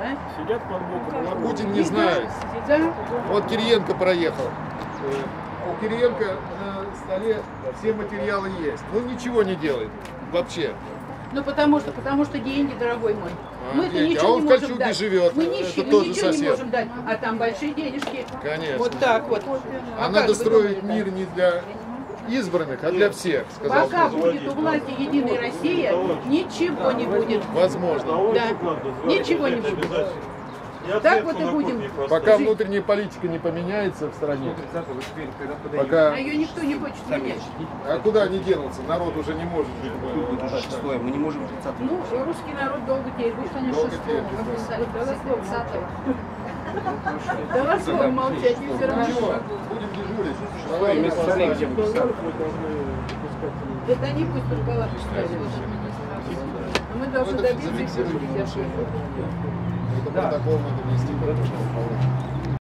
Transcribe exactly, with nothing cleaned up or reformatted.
да? Сидят под боком. Путин не знает. Да. Вот Кириенко проехал. У Кириенко на столе все материалы есть. Ну ничего не делает. Вообще. Ну потому что, потому что деньги, дорогой мой. А, Мы-то деньги. ничего А он не в можем Кольчуге дать. живет. Мы Это нищие, мы тоже ничего не сосед. можем дать. А там большие денежки. Конечно. Вот так вот. А как надо вы строить думаете, мир не для избранных, а для всех, сказал пока Путин. будет у власти Единая Россия, ничего не будет. Возможно. Да. Ничего не будет. Так вот и будем. Пока внутренняя политика не поменяется в стране, пока... А ее никто не хочет менять. А куда они денутся? Народ уже не может жить. Мы не можем тридцатого. Ну, русский народ долго терпит. Долго терпит. Да вас вам молчать не все равно. Ничего, будем дежурить. Давай, мы Это они пусть только лапы ставят. Мы должны добиться их. Это протокол надо внести.